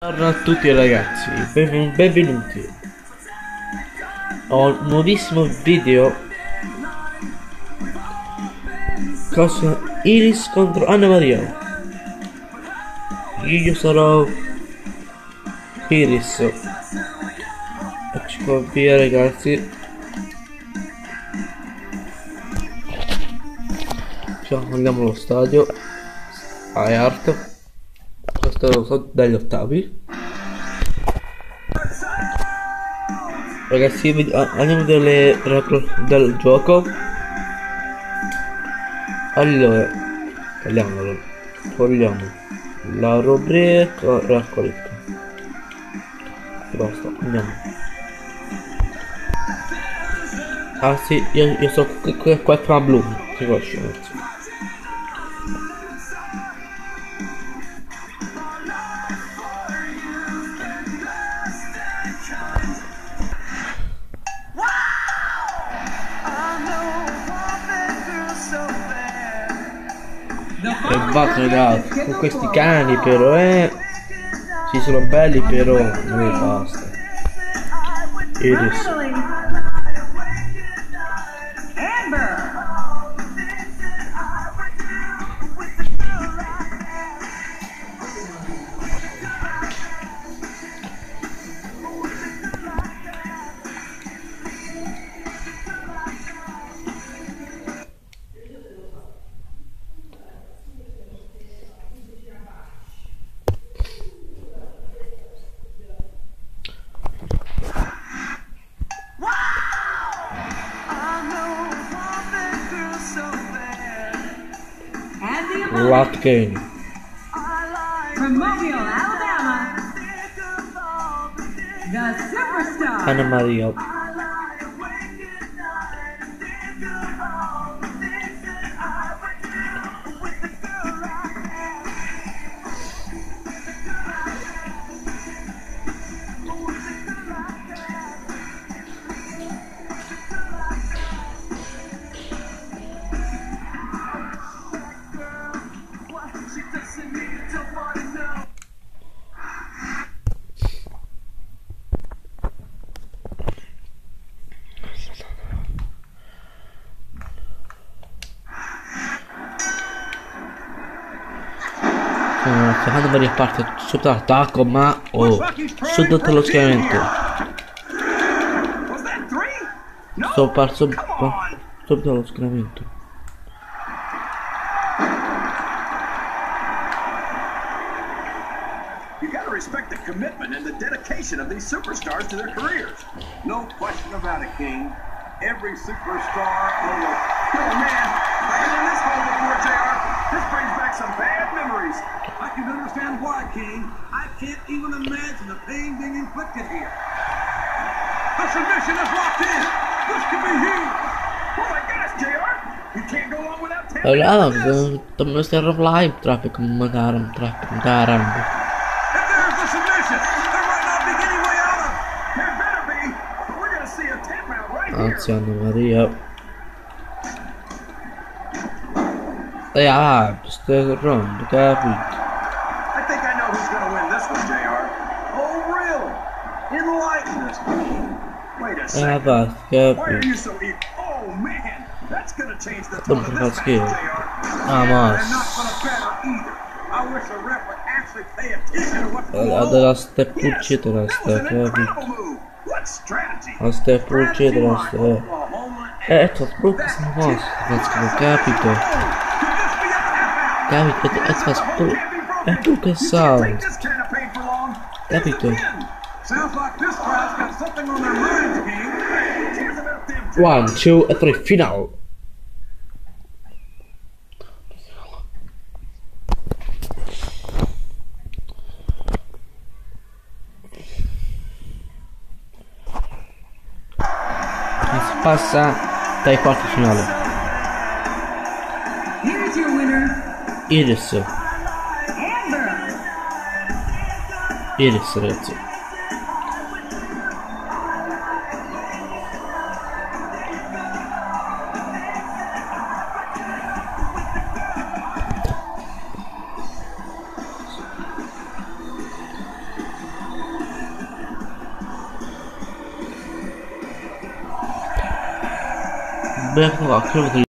Buongiorno a tutti ragazzi, benvenuti. Ho un nuovissimo video. Cosa Iris contro Anna Maria. Io sarò Iris. Ecco via ragazzi. Ciao, andiamo allo stadio. A Art. Questo è lo stadio dagli ottavi. Ragazzi, andiamo a vedere le regole del gioco. Allora, togliamo la rubrica raccolta. Basta, andiamo. Ah sì, io so qua fa blu, si conosce, ragazzi. E basta ragazzi, con questi cani però sì, sono belli però non basta. Iris. Lot game. From Mobile, Alabama, the superstar Anna Maria. Anna Maria parte sotto l'attacco ma sotto lo schieramento. Sotto lo schieramento. You gotta respect the commitment and the dedication of these superstars to their careers. No question about it, King. Every superstar on the... Oh, man. I've been in this hole before, JR. This brings back some bad memories. I can understand why, King. I can't even imagine the pain being inflicted here. The submission is locked in. This could be huge. Oh, my gosh, JR. You can't go on without tapping Allora, dobbiamo stare live traffic magari traffic. If there's the submission, there might not be any way out of it. There better be, but we're going to see a 10 round right here. Anzi, Anna Maria. Stai rondo, capito? I think I know who's going to win this one, JR. Oh, really? Enlighten us. Wait a second. Basta, Why are capito? you so eager? Oh, man. That's going to change the tone Don't of this match, forget. JR. Ah, mas. And not for the better either. I wish the ref would actually pay attention to what's going Della on. step Yes, pulcita, that was an capito? incredible move. What strategy? La step pulcita, la step. Oklahoma. To spruka sam vas, capito? Capito, to spruka. Tu sound. Capito? Sounds like this crowd's got something on their minds, King. Here's about them. 1, 2 e 3, final. Si passa dai quarti finali. Here's your winner, Iris, Amber. Iris ragazzi. beh, no, credo che